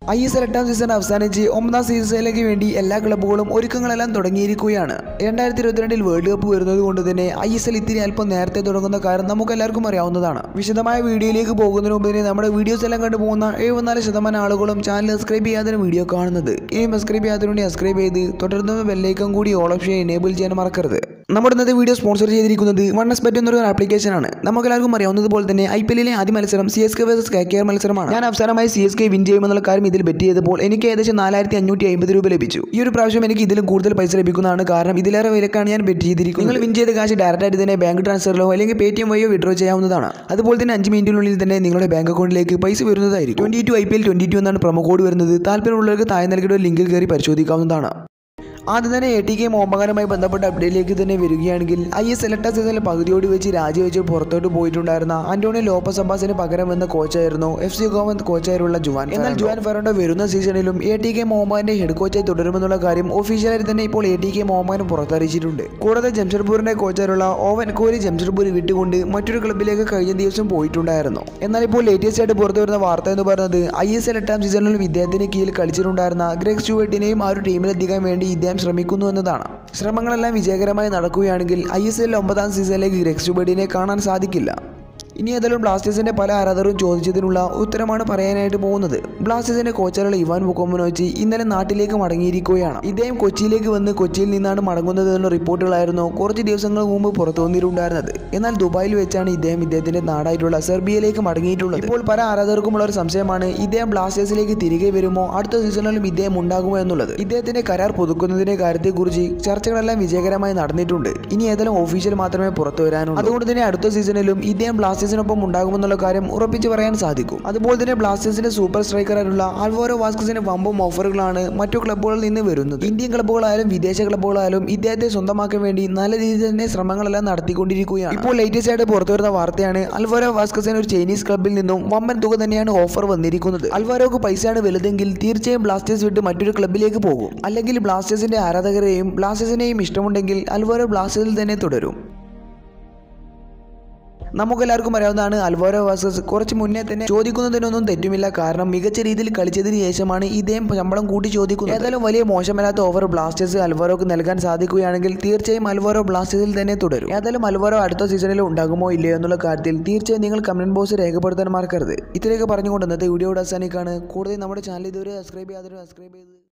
ISL 8ാം season അവസാനിച്ച് 9ാം സീസണിലേക്ക് വേണ്ടി എല്ലാ ക്ലബ്ബുകളും ഒരുക്കങ്ങളെല്ലാം തുടങ്ങിയിരിക്കുകയാണ്. 2022 വേൾഡ് കപ്പ് വരുന്നത് കൊണ്ട് തന്നെ ISL ഇത്തിരി അല്പം നേരത്തെ തുടങ്ങുന്ന കാര്യം നമുക്കെല്ലാവർക്കും അറിയാവുന്നതാണ്. വിശദമായ വീഡിയോയിലേക്ക് പോകുന്നതിന് മുമ്പ് തന്നെ നമ്മുടെ വീഡിയോസ് എല്ലാം കണ്ടുപോകുന്ന 74% ആളുകളും ചാനൽ സബ്സ്ക്രൈബ് ചെയ്യാതെ വീഡിയോ കാണുന്നത്. ഇനി സബ്സ്ക്രൈബ് ചെയ്യാത്തതുകൊണ്ട് സബ്സ്ക്രൈബ് ചെയ്ത് തുടർന്ന് ബെല്ലൈക്കൺ കൂടി ഓൾ ഓപ്ഷൻ എനേബിൾ ചെയ്യാൻ മറക്കരുത്. നമ്മുടെ ഇന്നത്തെ വീഡിയോ സ്പോൺസർ ചെയ്തിരിക്കുന്നത് OneXBet എന്നൊരു ആപ്ലിക്കേഷനാണ്. നമുക്കെല്ലാവർക്കും അറിയാവുന്നതുപോലെ തന്നെ IPLിലെ ആദ്യ മത്സരം CSK vs KKR മത്സരമാണ്. ഞാൻ അവസാനമായി CSK വിൻ ചെയ്യുമെന്നുള്ള കാര്യം ഇതിൽ ബെറ്റ് ചെയ്തപ്പോൾ എനിക്ക് ഏകദേശം 4550 രൂപ ലഭിച്ചു. ഈ ഒരു പ്രാവശ്യം എനിക്ക് ഇതിലും കൂടുതൽ പൈസ ലഭിക്കുന്നതാണ്, കാരണം ഇതിലേറെ വിലക്കാണ് ഞാൻ ബെറ്റ് ചെയ്തിരിക്കുന്നത്. നിങ്ങൾ വിൻ ചെയ്ത കാശ് ഡയറക്റ്റ് ആയിട്ട് തന്നെ ബാങ്ക് ട്രാൻസ്ഫറിലോ അല്ലെങ്കിൽ Paytm വഴിയോ വിഡ്രോ ചെയ്യാവുന്നതാണ്. അതുപോലെ തന്നെ 5 മിനിറ്റിനുള്ളിൽ തന്നെ നിങ്ങളുടെ ബാങ്ക് അക്കൗണ്ടിലേക്ക് പൈസ വരുന്നതായിരിക്കും. 22 IPL 22 എന്നാണ് പ്രൊമോ കോഡ് വരുന്നത്. താല്പര്യമുള്ളവർക്ക് താഴെ നൽകിയ ഒരു ലിങ്കിൽ കയറി പരിശോധിക്കാവുന്നതാണ്. ആദ്യം തന്നെ ATK മോഹൻബഗാനുമായി ബന്ധപ്പെട്ട അപ്ഡേറ്റിലേക്ക് തന്നെ വരികയാണെങ്കിൽ ISL 8ാം സീസണിൽ പകുതിയോട് വെച്ച് രാജിവെച്ച് പുറത്തോട്ട് പോയിട്ടുണ്ടായിരുന്ന ആന്റോണിയോ ലോപ്പസ് അബ്ബാസിന് പകരം വന്ന കോച്ചായിരുന്നു FC ഗോവൻ കോച്ചായുള്ള ജുവാൻ. എന്നാൽ ജുവാൻ ഫെറാൻഡോ വരുന്ന സീസണിലും ATK മോഹൻബഗാന്റെ ഹെഡ് കോച്ചായി തുടരുമെന്നുള്ള കാര്യം ഒഫീഷ്യലായി തന്നെ ഇപ്പോൾ ATK മോഹൻബഗാൻ പുറത്തറിയിച്ചിട്ടുണ്ട്. കൂടാതെ ജംഷഡ്പൂരിന്റെ കോച്ചായുള്ള ഓവൻ കോഹ്ലി ജംഷഡ്പൂർ വിട്ടുകൊണ്ട് മറ്റൊരു ക്ലബ്ബിലേക്ക് കഴിഞ്ഞ ദിവസം പോയിട്ടുണ്ടായിരുന്നു. എന്നാൽ ഇപ്പോൾ ലേറ്റസ്റ്റ് ആയിട്ട് പുറത്തു വരുന്ന വാർത്ത എന്ന് പറയുന്നത് ISL 8ാം സീസണിലും ഇദ്ദേഹത്തിന് കീഴിൽ കളിച്ചിട്ടുണ്ടായിരുന്ന ഗ്രെഗ് സ്റ്റുവർട്ടിനെയും ആ ഒരു ടീമിലെത്തിക്കാൻ വേണ്ടി ഇദ്ദേഹം ശ്രമിക്കുന്നു എന്നതാണ്. ശ്രമങ്ങളെല്ലാം വിജയകരമായി നടക്കുകയാണെങ്കിൽ ISL 9ാം സീസണിലേക്ക് ഗ്രെഗ് സ്റ്റുവർട്ടിനെ കാണാൻ സാധിക്കില്ല. ഇനി ഏതായാലും ബ്ലാസ്റ്റേഴ്സിന്റെ പല ആരാധകരും ചോദിച്ചതിനുള്ള ഉത്തരമാണ് പറയാനായിട്ട് പോകുന്നത്. ബ്ലാസ്റ്റേഴ്സിന്റെ കോച്ചായുള്ള ഇവാൻ വുക്കോമനോവിച്ച് ഇന്നലെ നാട്ടിലേക്ക് മടങ്ങിയിരിക്കുകയാണ്. ഇദ്ദേഹം കൊച്ചിയിലേക്ക് വന്ന് കൊച്ചിയിൽ നിന്നാണ് മടങ്ങുന്നത് എന്നുള്ള റിപ്പോർട്ടുകളായിരുന്നു കുറച്ച് ദിവസങ്ങൾ മുമ്പ് പുറത്തു വന്നിട്ടുണ്ടായിരുന്നത്. എന്നാൽ ദുബായിൽ വെച്ചാണ് ഇദ്ദേഹത്തിന്റെ നാടായിട്ടുള്ള സെർബിയയിലേക്ക് മടങ്ങിയിട്ടുള്ളത്. ഇപ്പോൾ പല ആരാധകർക്കുമുള്ള ഒരു സംശയമാണ്, ഇദ്ദേഹം ബ്ലാസ്റ്റേഴ്സിലേക്ക് തിരികെ വരുമോ, അടുത്ത സീസണിലും ഇദ്ദേഹം ഉണ്ടാകുമോ എന്നുള്ളത്. ഇദ്ദേഹത്തിന്റെ കരാർ പുതുക്കുന്നതിന്റെ കാര്യത്തെക്കുറിച്ച് ചർച്ചകളെല്ലാം വിജയകരമായി നടന്നിട്ടുണ്ട്. ഇനി ഏതായാലും ഒഫീഷ്യൽ മാത്രമേ പുറത്തു വരാനുള്ളൂ. അതുകൊണ്ട് തന്നെ അടുത്ത സീസണിലും ഇദ്ദേഹം ബ്ലാസ്റ്റേഴ്സിനൊപ്പം ഉണ്ടാകുമെന്നുള്ള കാര്യം ഉറപ്പിച്ച് പറയാൻ സാധിക്കും. അതുപോലെ തന്നെ ബ്ലാസ്റ്റേഴ്സിന്റെ സൂപ്പർ സ്ട്രൈക്കറായിട്ടുള്ള ആൽവാരോ വാസ്കസിന് വമ്പം ഓഫറുകളാണ് മറ്റു ക്ലബ്ബുകളിൽ നിന്ന് വരുന്നത്. ഇന്ത്യൻ ക്ലബ്ബുകളായാലും വിദേശ ക്ലബ്ബുകളായാലും ഇദ്ദേഹത്തെ സ്വന്തമാക്കാൻ വേണ്ടി നല്ല രീതിയിൽ തന്നെ ശ്രമങ്ങളെല്ലാം നടത്തിക്കൊണ്ടിരിക്കുകയാണ്. ഇപ്പോൾ ലേറ്റസ്റ്റ് ആയിട്ട് പുറത്തു വരുന്ന വാർത്തയാണ്, ആൽവാരോ വാസ്കസിന് ഒരു ചൈനീസ് ക്ലബ്ബിൽ നിന്നും വമ്പൻ തുക തന്നെയാണ് ഓഫർ വന്നിരിക്കുന്നത്. ആൽവാരോക്ക് പൈസയാണ് വലുതെങ്കിൽ തീർച്ചയായും ബ്ലാസ്റ്റേഴ്സ് വിട്ട് മറ്റൊരു ക്ലബ്ബിലേക്ക് പോകും. അല്ലെങ്കിൽ ബ്ലാസ്റ്റേഴ്സിന്റെ ആരാധകരെയും ബ്ലാസ്റ്റേഴ്സിനെയും ഇഷ്ടമുണ്ടെങ്കിൽ ആൽവാരോ ബ്ലാസ്റ്റേഴ്സിൽ തന്നെ തുടരും. നമുക്കെല്ലാവർക്കും അറിയാവുന്നതാണ്, ആൽവാരോ വാസ്കസ് കുറച്ച് മുന്നേ തന്നെ ചോദിക്കുന്നതിനൊന്നും തെറ്റുമില്ല. കാരണം മികച്ച രീതിയിൽ കളിച്ചതിന് ശേഷമാണ് ഇദ്ദേഹം ശമ്പളം കൂട്ടി ചോദിക്കുന്നത്. ഏതായാലും വലിയ മോശമല്ലാത്ത ഓഫർ ബ്ലാസ്റ്റേഴ്സ് ആൽവാരോക്ക് നൽകാൻ സാധിക്കുകയാണെങ്കിൽ തീർച്ചയായും ആൽവാരോ ബ്ലാസ്റ്റേഴ്സിൽ തന്നെ തുടരും. ഏതായാലും ആൽവാരോ അടുത്ത സീസണിൽ ഉണ്ടാകുമോ ഇല്ലയോ എന്നുള്ള കാര്യത്തിൽ തീർച്ചയായും നിങ്ങൾ കമന്റ് ബോക്സിൽ രേഖപ്പെടുത്താൻ മറക്കരുത്. ഇത്രയൊക്കെ പറഞ്ഞുകൊണ്ട് ഇന്നത്തെ വീഡിയോ അവസാനിക്കാണ്. കൂടുതൽ നമ്മുടെ ചാനൽ ഇതുവരെ സബ്സ്ക്രൈബ് ചെയ്യാതെ സബ്സ്ക്രൈബ് ചെയ്ത്